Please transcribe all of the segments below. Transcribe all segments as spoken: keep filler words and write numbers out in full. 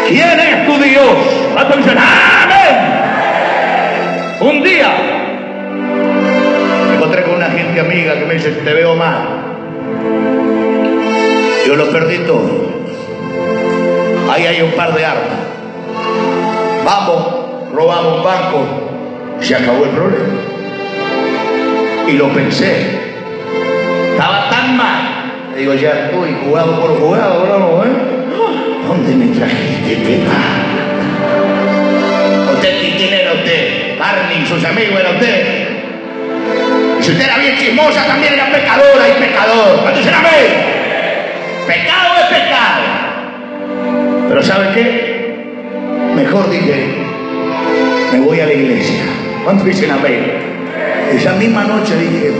¿Quién es tu Dios? Atención, ¡amén! Un día me encontré con una gente amiga que me dice, te veo mal. Yo lo perdí todo. Ahí hay un par de armas. Vamos, robamos un banco. Se acabó el problema. Y lo pensé. Estaba tan mal. Le digo, ya estoy jugado por jugado, bravo, ¿eh? ¿Dónde me trajiste, Pepa? ¿Usted quién era usted? Barney, sus amigos, era usted. Y si usted era bien chismosa, también era pecadora y pecador. ¿Cuántos eran amén? Pecado es pecado. Pero ¿sabe qué? Mejor dije, me voy a la iglesia. ¿Cuántos dicen amén? Esa misma noche dije,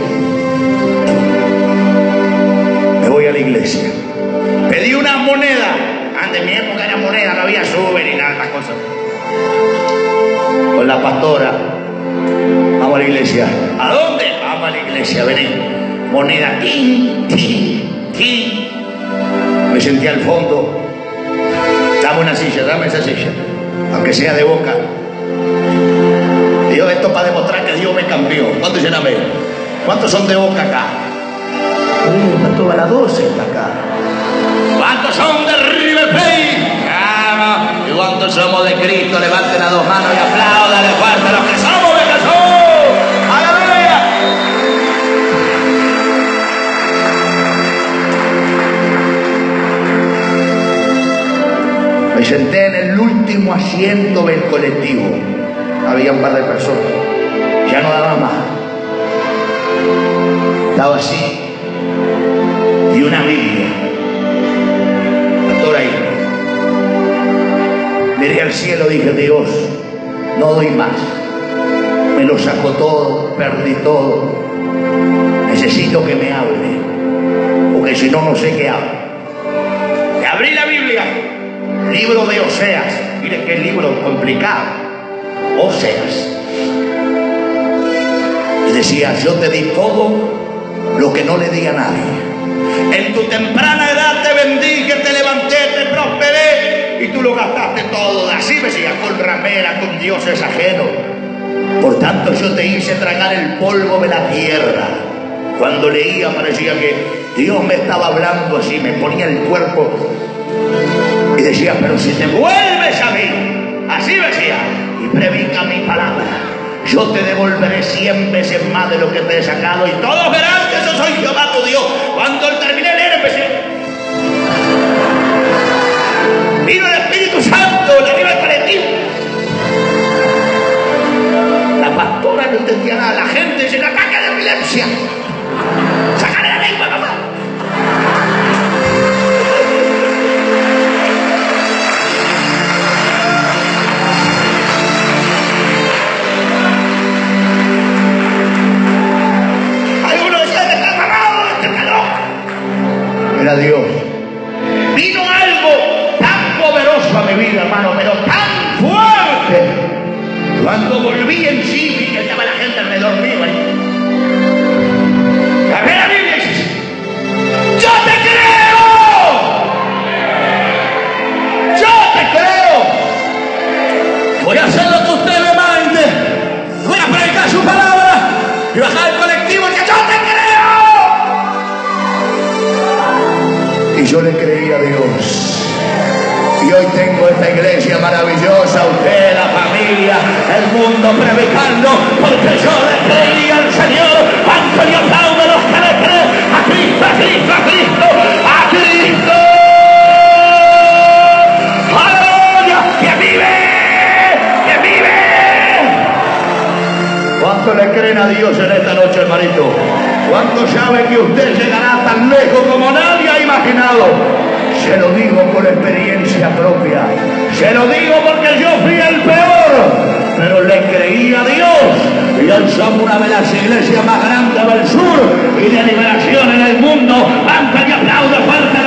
me voy a la iglesia. Pedí una moneda. Antes en mi época era moneda, no había sube ni nada de estas cosas. Con la pastora, vamos a la iglesia. ¿A dónde? Vamos a la iglesia, vení. Moneda, tin, tin, tin. Me senté al fondo. Dame una silla, dame esa silla, aunque sea de boca. Digo esto para demostrar que Dios me cambió. ¿Cuántos dicen amén? ¿Cuántos son de boca acá? Uy, está toda la doce está acá. ¿Cuántos son de River Plate? ¿Y cuántos somos de Cristo? Levanten las dos manos y aplaudan fuerte a los que somos de Jesús. ¡Aleluya! Me senté en el último asiento del colectivo. Había un par de personas. Ya no daba más. Estaba así. Y una Biblia. Pastor ahí. Miré al cielo, dije, Dios, no doy más. Me lo sacó todo, perdí todo. Necesito que me hable, porque si no, no sé qué hablo. Y abrí la Biblia, libro de Oseas. Mire qué libro complicado. Oseas. Y decía, yo te di todo lo que no le di a nadie. En tu temprana edad te bendije, te levanté, te prosperé, y tú lo gastaste todo. Así me decía, con ramera, con dioses ajenos. Por tanto yo te hice tragar el polvo de la tierra. Cuando leía parecía que Dios me estaba hablando así, me ponía el cuerpo y decía, pero si te vuelves a mí, así me decía, y predica mi palabra, yo te devolveré cien veces más de lo que te he sacado, y todos verán que yo soy Jehová tu Dios. Cuando terminé de leer empecé, vino el Espíritu Santo, le vino el colectivo. La pastora no entendía nada, la gente dice, ataque de epilepsia. Sácale la lengua, mamá. Algunos decían que está parado, este está loco. Era Dios. Vino algo tan poderoso a mi vida, hermano, pero tan fuerte. Cuando volví en sí, vi que estaba la gente alrededor mío ahí. A ver la Biblia y dice, ¡yo te creo! ¡Yo te creo! Voy a hacer lo que usted me mande. Voy a predicar su palabra y bajar el colectivo y que yo te creo. Y yo le creí a Dios. Y hoy tengo esta iglesia maravillosa, usted, la familia, el mundo predicando, porque yo le creí al Señor. ¿Cuánto le aplaudo a los que le creen? A Cristo, a Cristo, a Cristo, a Cristo. ¡Aleluya! ¡Que vive! ¡Que vive! ¿Cuánto le creen a Dios en esta noche, hermanito? ¿Cuánto sabe que usted llegará tan lejos como nadie ha imaginado? Se lo digo por experiencia propia. Se lo digo porque yo fui el peor, pero le creí a Dios. Y hoy somos una de las iglesias más grandes del sur y de liberación en el mundo. ¡Vamos y aplaude fuerte!